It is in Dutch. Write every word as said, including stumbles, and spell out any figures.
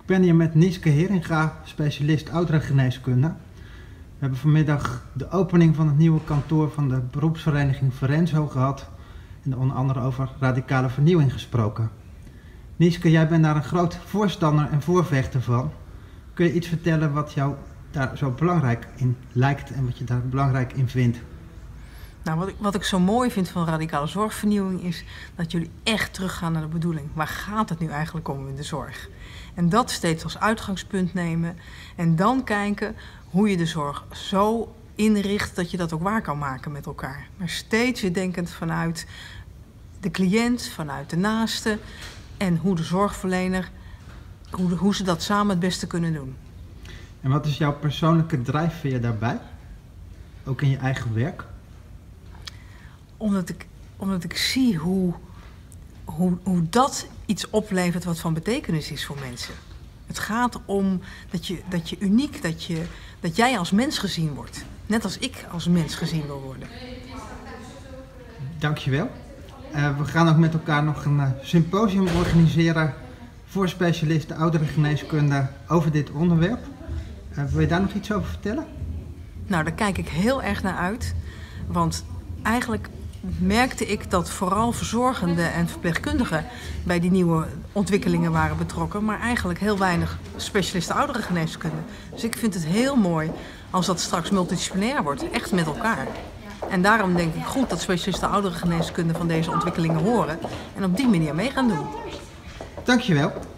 Ik ben hier met Nieske Heringa, specialist ouderengeneeskunde. We hebben vanmiddag de opening van het nieuwe kantoor van de beroepsvereniging Verenzo gehad en onder andere over radicale vernieuwing gesproken. Nieske, jij bent daar een groot voorstander en voorvechter van. Kun je iets vertellen wat jou daar zo belangrijk in lijkt en wat je daar belangrijk in vindt? Nou, wat ik, wat ik zo mooi vind van radicale zorgvernieuwing is dat jullie echt teruggaan naar de bedoeling. Waar gaat het nu eigenlijk om in de zorg? En dat steeds als uitgangspunt nemen en dan kijken hoe je de zorg zo inricht dat je dat ook waar kan maken met elkaar. Maar steeds weer denkend vanuit de cliënt, vanuit de naaste en hoe de zorgverlener, hoe, de, hoe ze dat samen het beste kunnen doen. En wat is jouw persoonlijke drijfveer daarbij? Ook in je eigen werk? Omdat ik, omdat ik zie hoe, hoe, hoe dat iets oplevert wat van betekenis is voor mensen. Het gaat om dat je, dat je uniek, dat, je, dat jij als mens gezien wordt. Net als ik als mens gezien wil worden. Dankjewel. Uh, we gaan ook met elkaar nog een uh, symposium organiseren voor specialisten ouderengeneeskunde over dit onderwerp. Uh, wil je daar nog iets over vertellen? Nou, daar kijk ik heel erg naar uit. Want eigenlijk merkte ik dat vooral verzorgenden en verpleegkundigen bij die nieuwe ontwikkelingen waren betrokken, maar eigenlijk heel weinig specialisten ouderengeneeskunde. Dus ik vind het heel mooi als dat straks multidisciplinair wordt, echt met elkaar. En daarom denk ik goed dat specialisten ouderengeneeskunde van deze ontwikkelingen horen en op die manier mee gaan doen. Dankjewel.